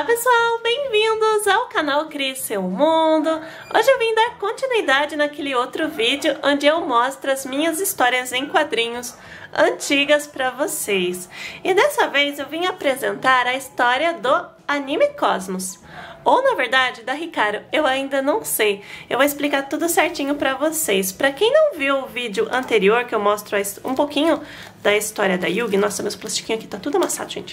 pessoal, bem-vindos ao canal Crie Seu Mundo. Hoje eu vim dar continuidade naquele outro vídeo onde eu mostro as minhas histórias em quadrinhos antigas para vocês. E dessa vez eu vim apresentar a história do Anime Cosmos. Ou na verdade da Hikaru, eu ainda não sei. Eu vou explicar tudo certinho para vocês. Para quem não viu o vídeo anterior que eu mostro um pouquinho da história da Yugi. Nossa, meus plastiquinhos aqui tá tudo amassado, gente.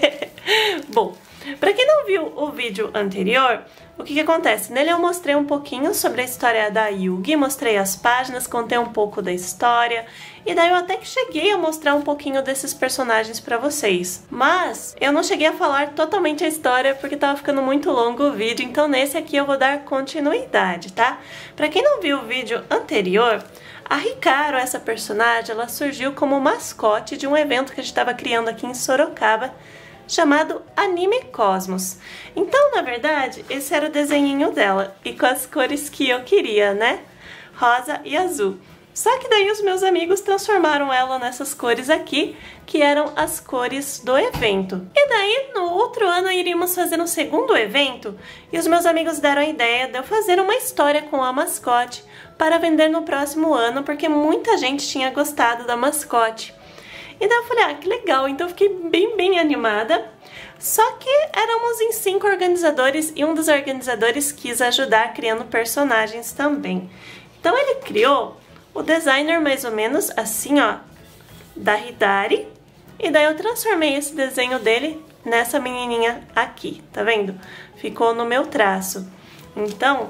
Bom, para quem não viu o vídeo anterior, o que acontece? Nele eu mostrei um pouquinho sobre a história da Yugi, mostrei as páginas, contei um pouco da história, e daí eu até que cheguei a mostrar um pouquinho desses personagens pra vocês. Mas eu não cheguei a falar totalmente a história porque tava ficando muito longo o vídeo, então nesse aqui eu vou dar continuidade, tá? Pra quem não viu o vídeo anterior, a Hikaru, essa personagem, ela surgiu como mascote de um evento que a gente estava criando aqui em Sorocaba, chamado Anime Cosmos. Então, na verdade, esse era o desenhinho dela, e com as cores que eu queria, né? Rosa e azul. Só que daí os meus amigos transformaram ela nessas cores aqui, que eram as cores do evento. E daí, no outro ano, iríamos fazer um segundo evento, e os meus amigos deram a ideia de eu fazer uma história com a mascote para vender no próximo ano, porque muita gente tinha gostado da mascote. E daí eu falei, ah, que legal, então eu fiquei bem animada. Só que éramos em 5 organizadores e um dos organizadores quis ajudar criando personagens também. Então ele criou o designer mais ou menos assim, ó, da Hidari. E daí eu transformei esse desenho dele nessa menininha aqui, tá vendo? Ficou no meu traço. Então,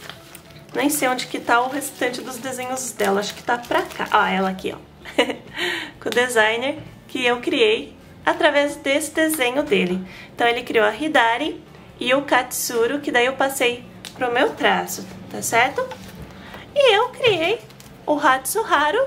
nem sei onde que tá o restante dos desenhos dela, acho que tá pra cá. Ó, ela aqui, ó. Com o designer que eu criei através desse desenho dele. Então ele criou a Hidari e o Katsuru, que daí eu passei pro meu traço, tá certo? E eu criei o Hatsuharu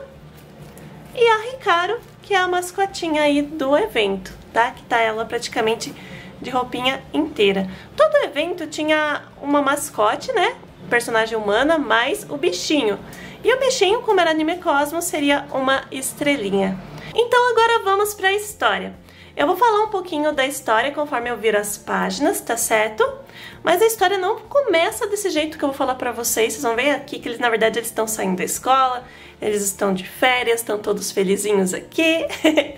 e a Hikaru, que é a mascotinha aí do evento, tá? Que tá ela praticamente de roupinha inteira. Todo evento tinha uma mascote, né? Personagem humana, mais o bichinho. E o bichinho, como era Anime Cosmos, seria uma estrelinha. Então agora vamos para a história. Eu vou falar um pouquinho da história conforme eu vir as páginas, tá certo? Mas a história não começa desse jeito que eu vou falar pra vocês. Vocês vão ver aqui que eles, na verdade, eles estão saindo da escola, eles estão de férias, estão todos felizinhos aqui.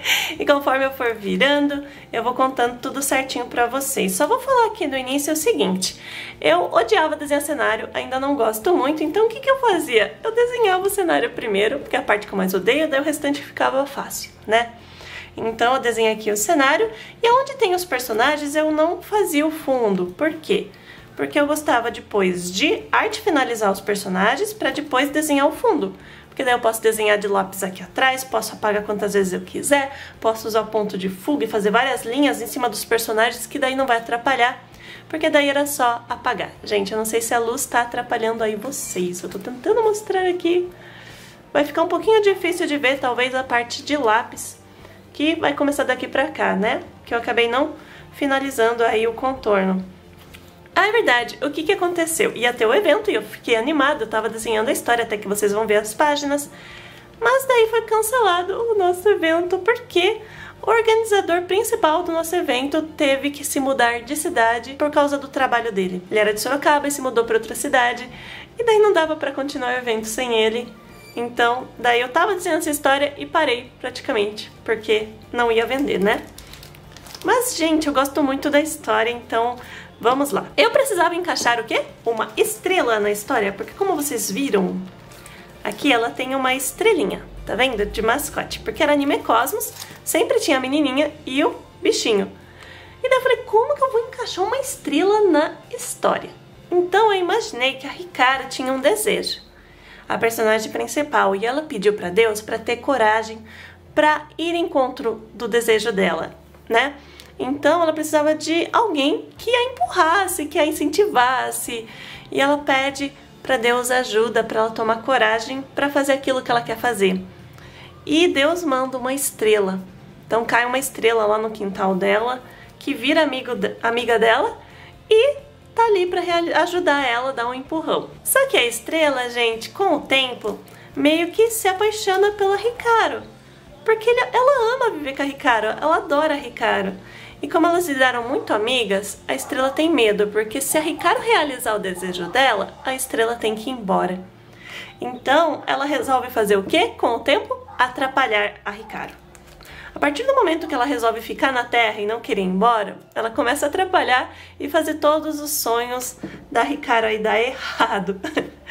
E conforme eu for virando, eu vou contando tudo certinho pra vocês. Só vou falar aqui no início o seguinte. Eu odiava desenhar cenário, ainda não gosto muito, então o que eu fazia? Eu desenhava o cenário primeiro, porque é a parte que eu mais odeio, daí o restante ficava fácil, né? Então eu desenhei aqui o cenário, e onde tem os personagens eu não fazia o fundo. Por quê? Porque eu gostava depois de arte finalizar os personagens para depois desenhar o fundo. Porque daí eu posso desenhar de lápis aqui atrás, posso apagar quantas vezes eu quiser, posso usar o ponto de fuga e fazer várias linhas em cima dos personagens que daí não vai atrapalhar, porque daí era só apagar. Gente, eu não sei se a luz tá atrapalhando aí vocês, eu tô tentando mostrar aqui. Vai ficar um pouquinho difícil de ver, talvez a parte de lápis, que vai começar daqui pra cá, né? Que eu acabei não finalizando aí o contorno. Ah, é verdade, o que aconteceu? Ia ter o evento e eu fiquei animada, eu tava desenhando a história até que vocês vão ver as páginas. Mas daí foi cancelado o nosso evento porque o organizador principal do nosso evento teve que se mudar de cidade por causa do trabalho dele. Ele era de Sorocaba e se mudou para outra cidade, e daí não dava pra continuar o evento sem ele. Então, daí eu tava desenhando essa história e parei praticamente, porque não ia vender, né? Mas, gente, eu gosto muito da história, então vamos lá. Eu precisava encaixar o quê? Uma estrela na história, porque como vocês viram, aqui ela tem uma estrelinha, tá vendo? De mascote, porque era Anime Cosmos, sempre tinha a menininha e o bichinho. E daí eu falei, como que eu vou encaixar uma estrela na história? Então eu imaginei que a Hikaru tinha um desejo, a personagem principal, e ela pediu pra Deus pra ter coragem pra ir em encontro do desejo dela, né? Então ela precisava de alguém que a empurrasse, que a incentivasse, e ela pede pra Deus ajuda, pra ela tomar coragem pra fazer aquilo que ela quer fazer. E Deus manda uma estrela. Então cai uma estrela lá no quintal dela, que vira amiga dela e tá ali pra ajudar ela a dar um empurrão. Só que a estrela, gente, com o tempo, meio que se apaixona pela Hikaru. Porque ela ama viver com a Hikaru, ela adora a Hikaru. E como elas viraram muito amigas, a Estrela tem medo, porque se a Hikaru realizar o desejo dela, a Estrela tem que ir embora. Então, ela resolve fazer o quê? Com o tempo, atrapalhar a Hikaru. A partir do momento que ela resolve ficar na Terra e não querer ir embora, ela começa a atrapalhar e fazer todos os sonhos da Hikaru aí dar errado.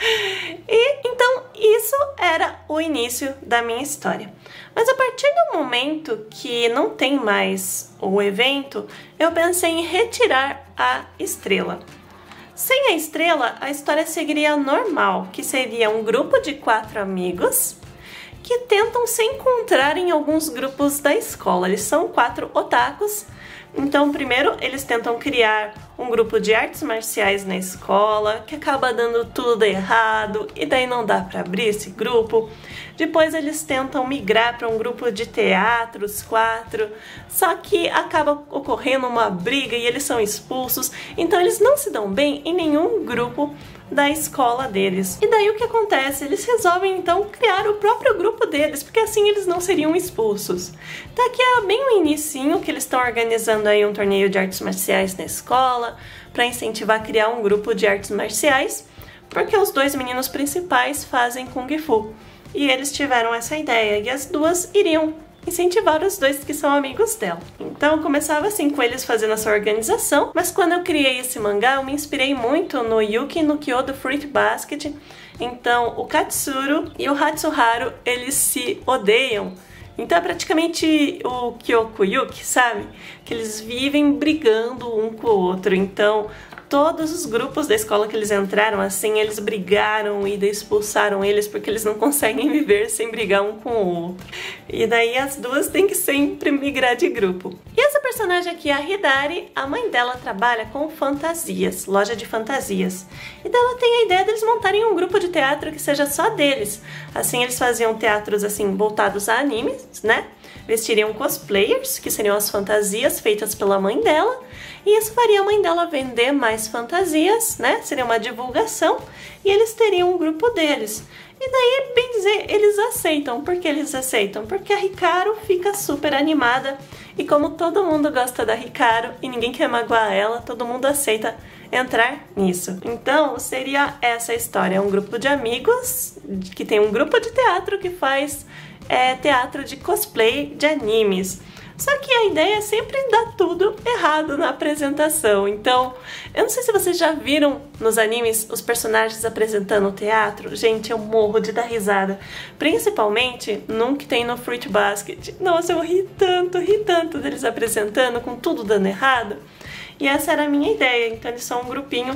E então isso era o início da minha história. Mas a partir do momento que não tem mais o evento, eu pensei em retirar a Estrela. Sem a Estrela, a história seguiria normal, que seria um grupo de 4 amigos que tentam se encontrar em alguns grupos da escola. Eles são 4 otakus. Então, primeiro, eles tentam criar um grupo de artes marciais na escola, que acaba dando tudo errado, e daí não dá para abrir esse grupo. Depois eles tentam migrar para um grupo de teatro, os 4, só que acaba ocorrendo uma briga e eles são expulsos, então eles não se dão bem em nenhum grupo da escola deles. E daí o que acontece? Eles resolvem então criar o próprio grupo deles, porque assim eles não seriam expulsos. Então aqui é bem o inicinho que eles estão organizando aí um torneio de artes marciais na escola, para incentivar a criar um grupo de artes marciais, porque os 2 meninos principais fazem Kung Fu. E eles tiveram essa ideia, e as duas iriam incentivar os 2 que são amigos dela. Então começava assim com eles fazendo essa organização, mas quando eu criei esse mangá eu me inspirei muito no Yuki no Kyo do Fruit Basket. Então o Katsuro e o Hatsuharu, eles se odeiam. Então é praticamente o Kyokuyuki, sabe? Que eles vivem brigando um com o outro. Então todos os grupos da escola que eles entraram, assim, eles brigaram e expulsaram eles porque eles não conseguem viver sem brigar um com o outro. E daí as duas têm que sempre migrar de grupo. E essa personagem aqui, a Hidari, a mãe dela trabalha com fantasias, loja de fantasias. E daí ela tem a ideia deles montarem um grupo de teatro que seja só deles. Assim eles faziam teatros assim voltados a animes, né? Vestiriam cosplayers, que seriam as fantasias feitas pela mãe dela, e isso faria a mãe dela vender mais fantasias, né? Seria uma divulgação, e eles teriam um grupo deles. E daí, bem dizer, eles aceitam. Por que eles aceitam? Porque a Hikaru fica super animada, e como todo mundo gosta da Hikaru e ninguém quer magoar ela, todo mundo aceita entrar nisso. Então, seria essa história, um grupo de amigos, que tem um grupo de teatro que faz teatro de cosplay de animes. Só que a ideia é sempre dar tudo errado na apresentação. Então, eu não sei se vocês já viram nos animes os personagens apresentando o teatro. Gente, eu morro de dar risada. Principalmente num que tem no Fruit Basket. Nossa, eu ri tanto deles apresentando, com tudo dando errado. E essa era a minha ideia. Então, eles são um grupinho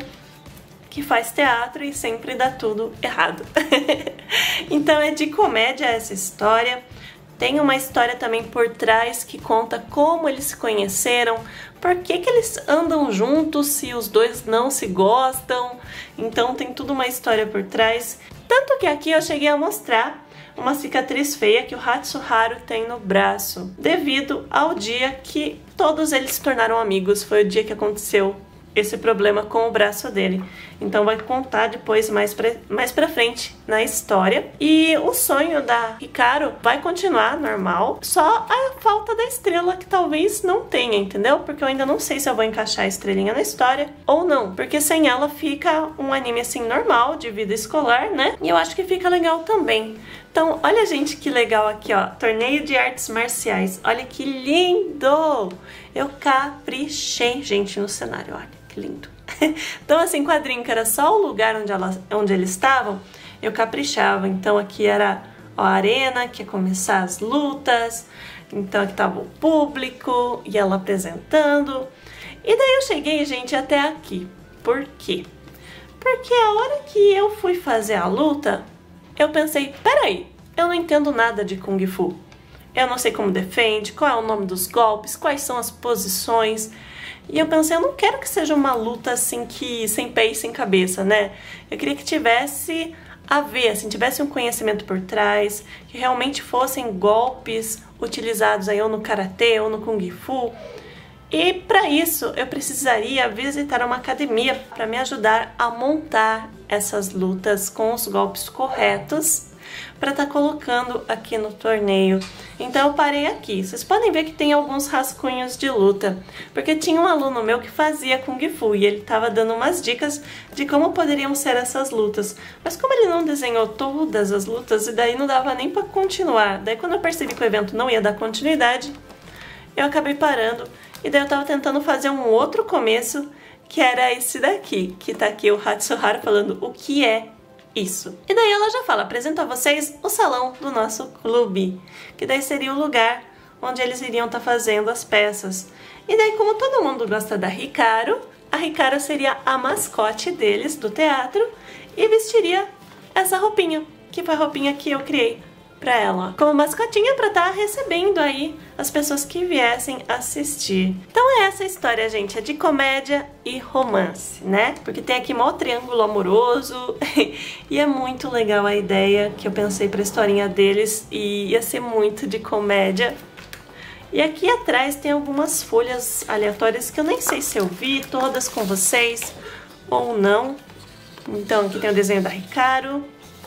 que faz teatro e sempre dá tudo errado. Então é de comédia essa história. Tem uma história também por trás que conta como eles se conheceram, por que eles andam juntos se os 2 não se gostam. Então tem tudo uma história por trás. Tanto que aqui eu cheguei a mostrar uma cicatriz feia que o Hatsuharu tem no braço, devido ao dia que todos eles se tornaram amigos. Foi o dia que aconteceu esse problema com o braço dele. Então vai contar depois mais pra frente na história. E o sonho da Hikaru vai continuar normal, só a falta da estrela que talvez não tenha, entendeu? Porque eu ainda não sei se eu vou encaixar a estrelinha na história ou não, porque sem ela fica um anime assim normal, de vida escolar, né? E eu acho que fica legal também. Então, olha, gente, que legal aqui, ó. Torneio de artes marciais. Olha que lindo! Eu caprichei, gente, no cenário, olha. Que lindo. Então, assim, quadrinho que era só o lugar onde eles estavam, eu caprichava. Então, aqui era a arena, que ia começar as lutas. Então, aqui tava o público e ela apresentando. E daí eu cheguei, gente, até aqui. Por quê? Porque a hora que eu fui fazer a luta, eu pensei, peraí, eu não entendo nada de Kung Fu. Eu não sei como defende, qual é o nome dos golpes, quais são as posições. E eu pensei, eu não quero que seja uma luta assim que sem pé e sem cabeça, né? Eu queria que tivesse a ver, assim, tivesse um conhecimento por trás, que realmente fossem golpes utilizados aí ou no karatê ou no kung fu. E para isso eu precisaria visitar uma academia para me ajudar a montar essas lutas com os golpes corretos, pra estar colocando aqui no torneio. Então eu parei aqui. Vocês podem ver que tem alguns rascunhos de luta, porque tinha um aluno meu que fazia Kung Fu e ele tava dando umas dicas de como poderiam ser essas lutas. Mas como ele não desenhou todas as lutas, e daí não dava nem pra continuar. Daí quando eu percebi que o evento não ia dar continuidade, eu acabei parando. E daí eu tava tentando fazer um outro começo, que era esse daqui, que tá aqui o Hatsuhara falando o que é isso. E daí ela já fala, apresento a vocês o salão do nosso clube, que daí seria o lugar onde eles iriam estar fazendo as peças. E daí, como todo mundo gosta da Hikaru, a Hikaru seria a mascote deles, do teatro, e vestiria essa roupinha, que foi a roupinha que eu criei pra ela, como mascotinha pra estar recebendo aí as pessoas que viessem assistir. Então é essa a história, gente, é de comédia e romance, né? Porque tem aqui mó triângulo amoroso e é muito legal a ideia que eu pensei pra historinha deles e ia ser muito de comédia. E aqui atrás tem algumas folhas aleatórias que eu nem sei se eu vi todas com vocês ou não. Então aqui tem o desenho da Hikaru.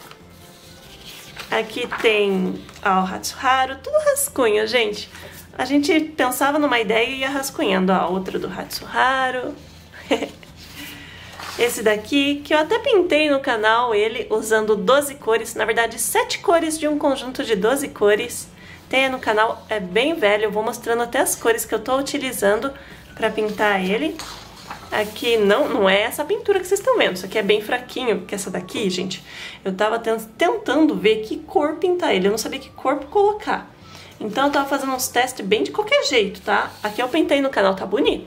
Aqui tem o Hatsuhara, tudo rascunho, gente. A gente pensava numa ideia e ia rascunhando. Ó, outra do Hatsuhara. Esse daqui, que eu até pintei no canal, ele usando 12 cores. Na verdade, 7 cores de um conjunto de 12 cores. Tem no canal, é bem velho. Eu vou mostrando até as cores que eu tô utilizando pra pintar ele. Aqui não é essa pintura que vocês estão vendo, isso aqui é bem fraquinho, porque essa daqui, gente, eu tava tentando ver que cor pintar ele, eu não sabia que cor colocar. Então eu tava fazendo uns testes bem de qualquer jeito, tá? Aqui eu pintei no canal, tá bonito.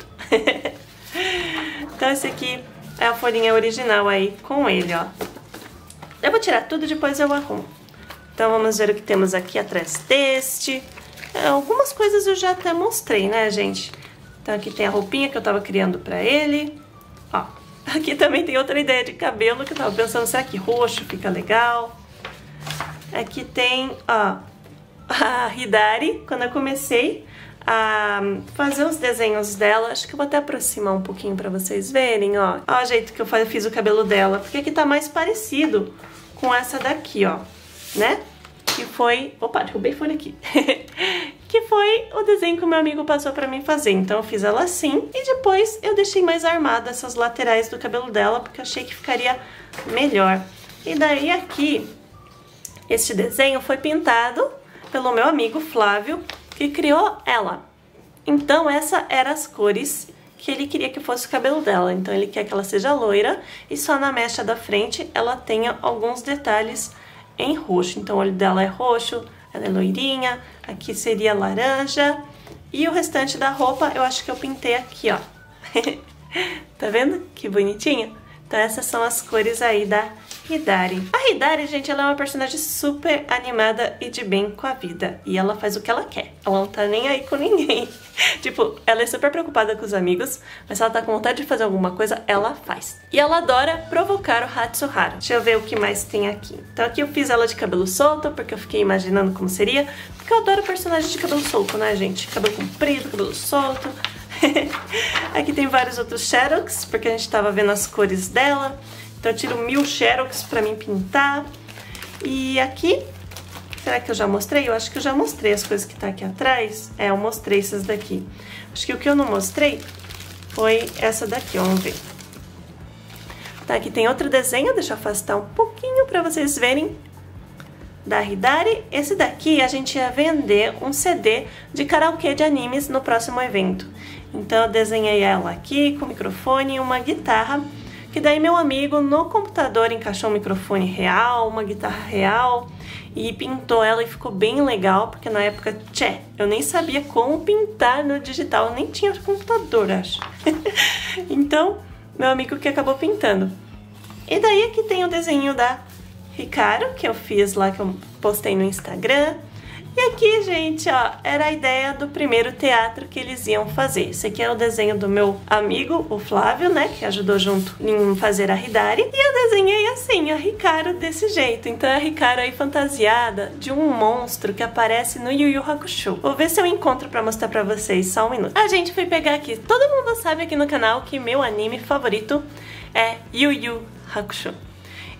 Então esse aqui é a folhinha original aí com ele, ó. Eu vou tirar tudo e depois eu arrumo. Então vamos ver o que temos aqui atrás deste. Algumas coisas eu já até mostrei, né, gente? Então aqui tem a roupinha que eu tava criando pra ele. Ó, aqui também tem outra ideia de cabelo que eu tava pensando, será que roxo fica legal? Aqui tem, ó, a Hidari, quando eu comecei a fazer os desenhos dela, acho que eu vou até aproximar um pouquinho pra vocês verem, ó. Ó o jeito que eu fiz o cabelo dela, porque aqui tá mais parecido com essa daqui, ó, né? Que foi... Opa, derrubei folha aqui. Que foi o desenho que o meu amigo passou pra mim fazer. Então eu fiz ela assim e depois eu deixei mais armada essas laterais do cabelo dela, porque eu achei que ficaria melhor. E daí aqui, este desenho foi pintado pelo meu amigo Flávio, que criou ela. Então essas eram as cores que ele queria que fosse o cabelo dela. Então ele quer que ela seja loira e só na mecha da frente ela tenha alguns detalhes em roxo. Então o olho dela é roxo, ela é loirinha, aqui seria laranja e o restante da roupa eu acho que eu pintei aqui, ó. Tá vendo? Que bonitinha. Então essas são as cores aí da Hidari. A Hidari, gente, ela é uma personagem super animada e de bem com a vida. E ela faz o que ela quer. Ela não tá nem aí com ninguém. Tipo, ela é super preocupada com os amigos, mas se ela tá com vontade de fazer alguma coisa, ela faz. E ela adora provocar o Hatsuhara. Deixa eu ver o que mais tem aqui. Então aqui eu fiz ela de cabelo solto, porque eu fiquei imaginando como seria. Porque eu adoro personagem de cabelo solto, né, gente? Cabelo comprido, cabelo solto. Aqui tem vários outros Xerox, porque a gente tava vendo as cores dela. Então eu tiro 1000 Xerox pra mim pintar. E aqui, será que eu já mostrei? Eu acho que eu já mostrei as coisas que tá aqui atrás. É, eu mostrei essas daqui. Acho que o que eu não mostrei foi essa daqui, vamos ver. Tá, aqui tem outro desenho, deixa eu afastar um pouquinho pra vocês verem. Da Hidari. Esse daqui a gente ia vender um CD de karaokê de animes no próximo evento. Então eu desenhei ela aqui com microfone e uma guitarra, que daí meu amigo no computador encaixou um microfone real, uma guitarra real e pintou ela e ficou bem legal, porque na época, eu nem sabia como pintar no digital, eu nem tinha computador, acho. Então, meu amigo que acabou pintando. E daí aqui tem o desenho da Hikaru, que eu fiz lá, que eu postei no Instagram. E aqui, gente, ó, era a ideia do primeiro teatro que eles iam fazer. Esse aqui é o desenho do meu amigo, o Flávio, né, que ajudou junto em fazer a Hidari. E eu desenhei assim, a Hikaru desse jeito. Então é a Hikaru aí fantasiada de um monstro que aparece no Yu Yu Hakusho. Vou ver se eu encontro pra mostrar pra vocês, só um minuto. A gente foi pegar aqui. Todo mundo sabe aqui no canal que meu anime favorito é Yu Yu Hakusho.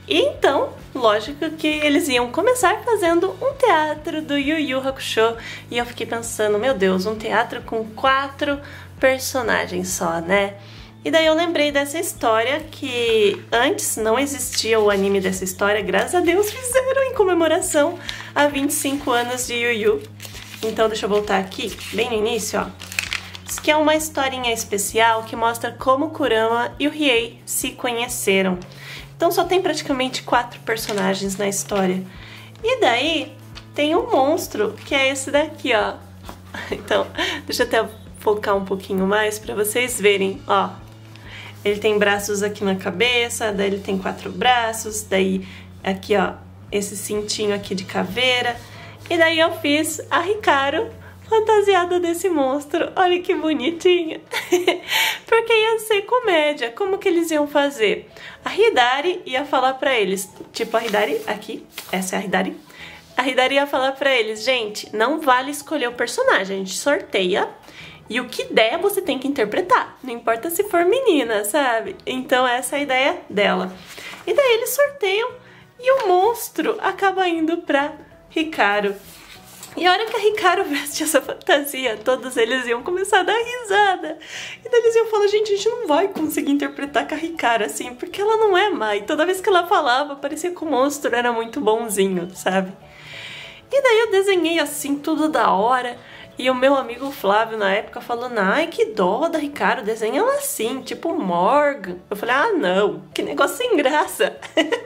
E então, lógico que eles iam começar fazendo um teatro do Yu Yu Hakusho. E eu fiquei pensando, meu Deus, um teatro com 4 personagens só, né? E daí eu lembrei dessa história que antes não existia o anime dessa história, graças a Deus fizeram em comemoração a 25 anos de Yu Yu. Então deixa eu voltar aqui, bem no início, ó. Isso aqui é uma historinha especial que mostra como Kurama e o Riei se conheceram. Então só tem praticamente 4 personagens na história. E daí tem um monstro, que é esse daqui, ó. Então, deixa eu até focar um pouquinho mais pra vocês verem, ó. Ele tem braços aqui na cabeça, daí ele tem 4 braços, daí aqui, ó, esse cintinho aqui de caveira. E daí eu fiz a Hikaru fantasiada desse monstro. Olha que bonitinha. Porque ia ser comédia. Como que eles iam fazer? A Hidari ia falar pra eles, tipo a Hidari, aqui, essa é a Hidari. A Hidari ia falar pra eles, gente, não vale escolher o personagem, a gente sorteia e o que der você tem que interpretar. Não importa se for menina, sabe? Então essa é a ideia dela. E daí eles sorteiam e o monstro acaba indo pra Hikaru. E a hora que a Hikaru veste essa fantasia, todos eles iam começar a dar risada. E daí eles iam falar, gente, a gente não vai conseguir interpretar com a Hikaru assim, porque ela não é má. E toda vez que ela falava, parecia que o monstro era muito bonzinho, sabe? E daí eu desenhei assim, tudo da hora. E o meu amigo Flávio, na época, falou, ai, que dó da Hikaru, desenha ela assim, tipo Morgan. Eu falei, ah, não, que negócio sem graça.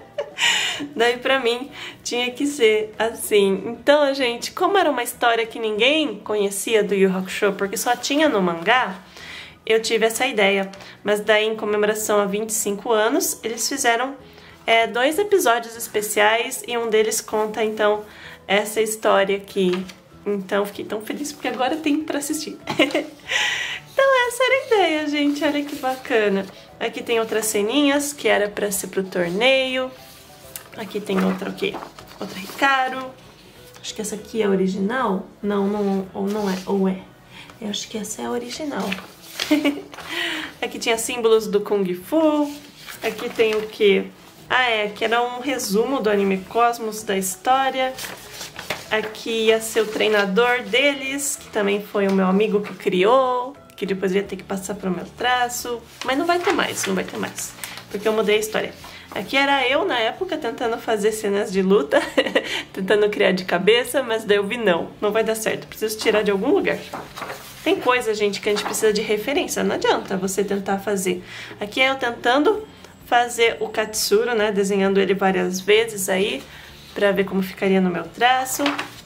Daí pra mim tinha que ser assim. Então, gente, como era uma história que ninguém conhecia do Yu Yu Hakusho, porque só tinha no mangá, eu tive essa ideia. Mas daí, em comemoração a 25 anos, eles fizeram 2 episódios especiais e um deles conta, então, essa história aqui. Então, fiquei tão feliz porque agora tem pra assistir. Então, essa era a ideia, gente. Olha que bacana. Aqui tem outras ceninhas que era pra ser pro torneio. Aqui tem outra o quê? Outra Hikaru. Acho que essa aqui é a original. Não, ou não é, ou é. Eu acho que essa é a original. Aqui tinha símbolos do Kung Fu. Aqui tem o quê? Ah, que era um resumo do anime Cosmos da história. Aqui ia ser o treinador deles, que também foi o meu amigo que criou, que depois ia ter que passar pro meu traço. Mas não vai ter mais, não vai ter mais, porque eu mudei a história. Aqui era eu, na época, tentando fazer cenas de luta, tentando criar de cabeça, mas daí eu vi, não vai dar certo, preciso tirar de algum lugar. Tem coisa, gente, que a gente precisa de referência, não adianta você tentar fazer. Aqui é eu tentando fazer o Katsuro, né, desenhando ele várias vezes aí, pra ver como ficaria no meu traço.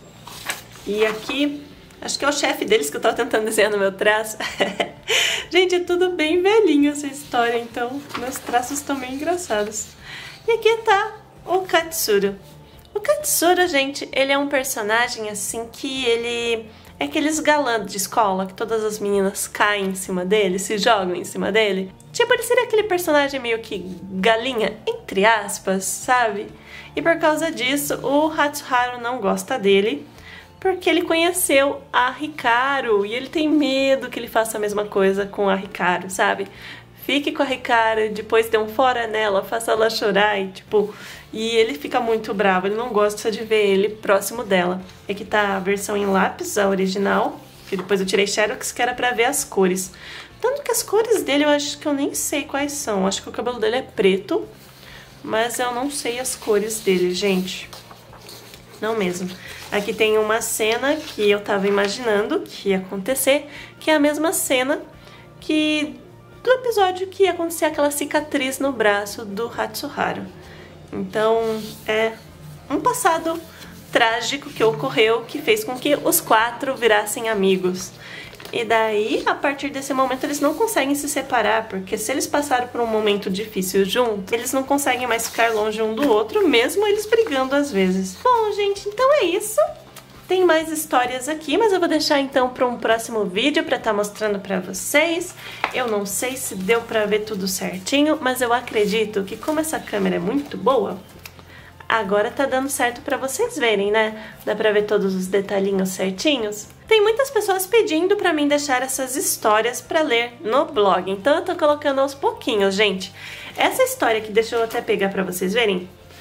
E aqui, acho que é o chefe deles que eu tava tentando desenhar no meu traço. Gente, é tudo bem velhinho essa história, então meus traços estão bem engraçados. E aqui tá o Katsuro. O Katsuro, gente, ele é um personagem assim que ele é aqueles galãs de escola que todas as meninas caem em cima dele, se jogam em cima dele. Tipo, ele seria aquele personagem meio que galinha, entre aspas, sabe? E por causa disso, o Hatsuharu não gosta dele, porque ele conheceu a Hikaru e ele tem medo que ele faça a mesma coisa com a Hikaru, sabe? Fique com a Hikaru, depois dê um fora nela, faça ela chorar e tipo... E ele fica muito bravo, ele não gosta de ver ele próximo dela. Aqui tá a versão em lápis, a original, que depois eu tirei xerox, que era pra ver as cores. Tanto que as cores dele eu acho que eu nem sei quais são, acho que o cabelo dele é preto, mas eu não sei as cores dele, gente. Não mesmo. Aqui tem uma cena que eu tava imaginando que ia acontecer, que é a mesma cena que do episódio que ia acontecer aquela cicatriz no braço do Hatsuharu. Então, é um passado trágico que ocorreu, que fez com que os 4 virassem amigos. E daí, a partir desse momento, eles não conseguem se separar, porque se eles passaram por um momento difícil juntos, eles não conseguem mais ficar longe um do outro, mesmo eles brigando às vezes. Bom, gente, então é isso. Tem mais histórias aqui, mas eu vou deixar então para um próximo vídeo para estar mostrando para vocês. Eu não sei se deu para ver tudo certinho, mas eu acredito que como essa câmera é muito boa, agora tá dando certo para vocês verem, né? Dá para ver todos os detalhinhos certinhos. Tem muitas pessoas pedindo para mim deixar essas histórias para ler no blog, então eu tô colocando aos pouquinhos, gente. Essa história aqui, deixa eu até pegar para vocês verem.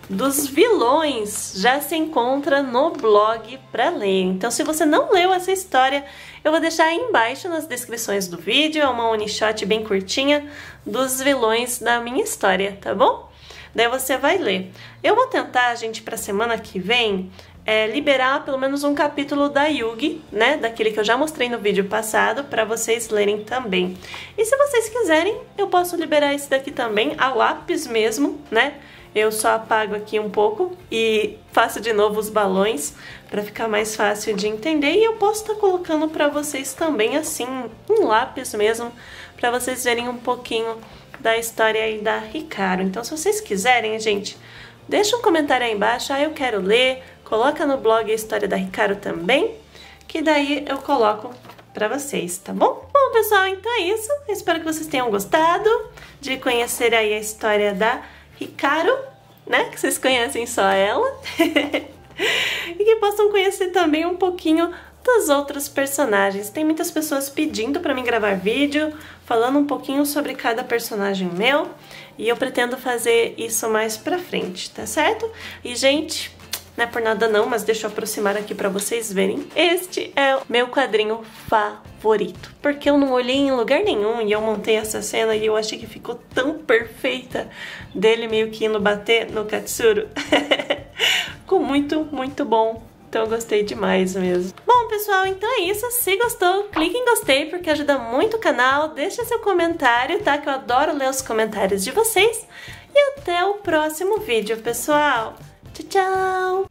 dos vilões já se encontra no blog para ler. Então, se você não leu essa história, eu vou deixar aí embaixo nas descrições do vídeo. É uma one shot bem curtinha dos vilões da minha história, tá bom? Daí você vai ler. Eu vou tentar, gente, para semana que vem liberar pelo menos um capítulo da Yugi, né? Daquele que eu já mostrei no vídeo passado, para vocês lerem também. E se vocês quiserem, eu posso liberar esse daqui também, a lápis mesmo, né? Eu só apago aqui um pouco e faço de novo os balões para ficar mais fácil de entender. E eu posso estar colocando para vocês também assim, um lápis mesmo, para vocês verem um pouquinho da história aí da Hikaru. Então, se vocês quiserem, gente, deixa um comentário aí embaixo, eu quero ler, coloca no blog a história da Hikaru também, que daí eu coloco pra vocês, tá bom? Bom, pessoal, então é isso. Eu espero que vocês tenham gostado de conhecer aí a história da Hikaru, né? Que vocês conhecem só ela. E que possam conhecer também um pouquinho dos outros personagens. Tem muitas pessoas pedindo pra mim gravar vídeo, falando um pouquinho sobre cada personagem meu, e eu pretendo fazer isso mais pra frente, tá certo? E, gente, não é por nada não, mas deixa eu aproximar aqui pra vocês verem. Este é o meu quadrinho favorito, porque eu não olhei em lugar nenhum e eu montei essa cena e eu achei que ficou tão perfeita dele meio que indo bater no Katsuro. Ficou muito, muito bom. Então eu gostei demais mesmo. Bom, pessoal, então é isso. Se gostou, clique em gostei porque ajuda muito o canal. Deixa seu comentário, tá? Que eu adoro ler os comentários de vocês. E até o próximo vídeo, pessoal. Tchau, tchau!